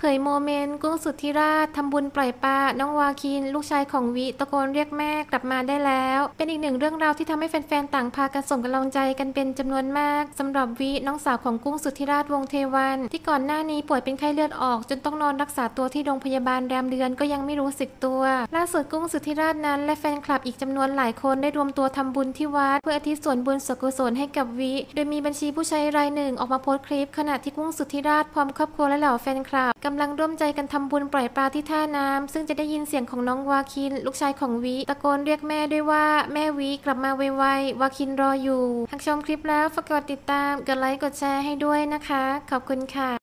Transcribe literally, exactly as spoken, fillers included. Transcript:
ผยโมเมนต์กุ้งสุทธิราชทำบุญปล่อยปลาน้องวาคินลูกชายของวิตะโกนเรียกแม่กลับมาได้แล้วเป็นอีกหนึ่งเรื่องราวที่ทำให้แฟนๆต่างพากันส่งกำลังใจกันเป็นจำนวนมากสำหรับวิน้องสาวของกุ้งสุทธิราชวงศ์เทวันที่ก่อนหน้านี้ป่วยเป็นไข้เลือดออกจนต้องนอนรักษาตัวที่โรงพยาบาลแรมเดือนก็ยังไม่รู้สึกตัวล่าสุดกุ้งสุทธิราชนั้นและแฟนคลับอีกจำนวนหลายคนได้รวมตัวทำบุญที่วัดเพื่ออุทิศส่วนบุญส่วนกุศลให้กับวิโดยมีบัญชีผู้ใช้รายหนึ่งออกมาโพสต์คลิปขณะที่กุ้งสุทธิราชพร้อมครอบครัวและเหล่าแฟนคลับกำลังร่วมใจกันทำบุญปล่อยปลาที่ท่าน้ำซึ่งจะได้ยินเสียงของน้องวาคินลูกชายของวิตะโกนเรียกแม่ด้วยว่าแม่วิกลับมาไวๆวาคินรออยู่หากชมคลิปแล้วฝากกดติดตามกดไลค์กดแชร์ให้ด้วยนะคะขอบคุณค่ะ